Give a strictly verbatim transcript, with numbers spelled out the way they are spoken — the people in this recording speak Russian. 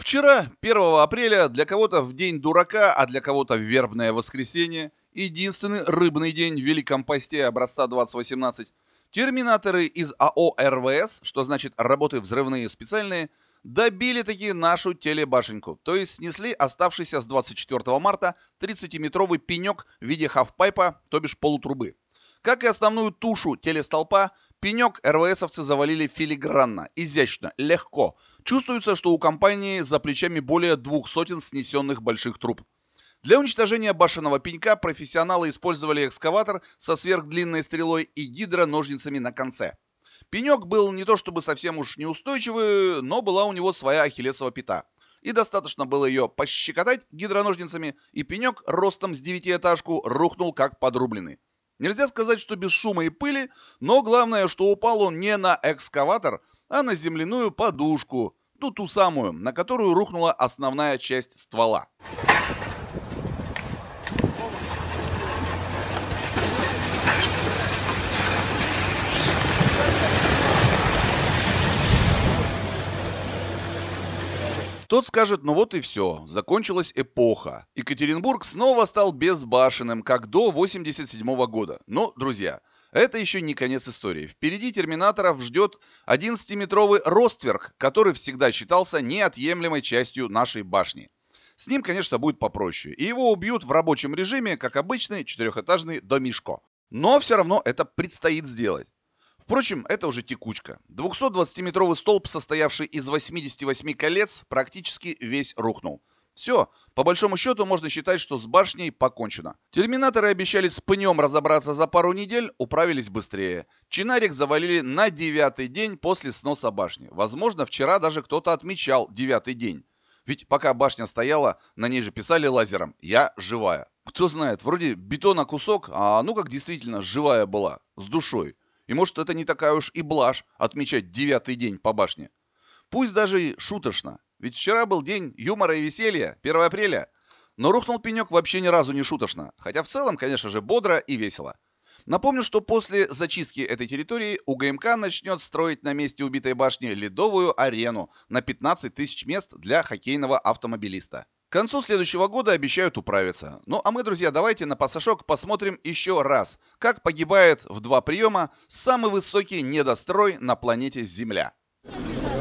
Вчера, первого апреля, для кого-то в день дурака, а для кого-то в вербное воскресенье, единственный рыбный день в Великом посте образца двадцать восемнадцать, терминаторы из АО РВС, что значит работы взрывные специальные, добили таки нашу телебашеньку, то есть снесли оставшийся с двадцать четвёртого марта тридцатиметровый пенек в виде хафпайпа, то бишь полутрубы. Как и основную тушу телестолпа, пенек РВСовцы завалили филигранно, изящно, легко. Чувствуется, что у компании за плечами более двух сотен снесенных больших труб. Для уничтожения башенного пенька профессионалы использовали экскаватор со сверхдлинной стрелой и гидроножницами на конце. Пенек был не то чтобы совсем уж неустойчивый, но была у него своя ахиллесова пята. И достаточно было ее пощекотать гидроножницами, и пенек ростом с девятиэтажку рухнул как подрубленный. Нельзя сказать, что без шума и пыли, но главное, что упал он не на экскаватор, а на земляную подушку, ту ту самую, на которую рухнула основная часть ствола. Тот скажет, ну вот и все, закончилась эпоха. Екатеринбург снова стал безбашенным, как до восемьдесят седьмого года. Но, друзья, это еще не конец истории. Впереди терминаторов ждет одиннадцатиметровый Ростверк, который всегда считался неотъемлемой частью нашей башни. С ним, конечно, будет попроще. И его убьют в рабочем режиме, как обычный четырехэтажный домишко. Но все равно это предстоит сделать. Впрочем, это уже текучка. двухсотдвадцатиметровый столб, состоявший из восьмидесяти восьми колец, практически весь рухнул. Все, по большому счету можно считать, что с башней покончено. Терминаторы обещали с пнем разобраться за пару недель, управились быстрее. Чинарик завалили на девятый день после сноса башни. Возможно, вчера даже кто-то отмечал девятый день. Ведь пока башня стояла, на ней же писали лазером «Я живая». Кто знает, вроде бетона кусок, а ну как действительно живая была, с душой. И может это не такая уж и блажь отмечать девятый день по башне. Пусть даже и шуточно. Ведь вчера был день юмора и веселья, первого апреля. Но рухнул пенек вообще ни разу не шуточно. Хотя в целом, конечно же, бодро и весело. Напомню, что после зачистки этой территории УГМК начнет строить на месте убитой башни ледовую арену на пятнадцать тысяч мест для хоккейного автомобилиста. К концу следующего года обещают управиться. Ну а мы, друзья, давайте на пасашок посмотрим еще раз, как погибает в два приема самый высокий недострой на планете Земля.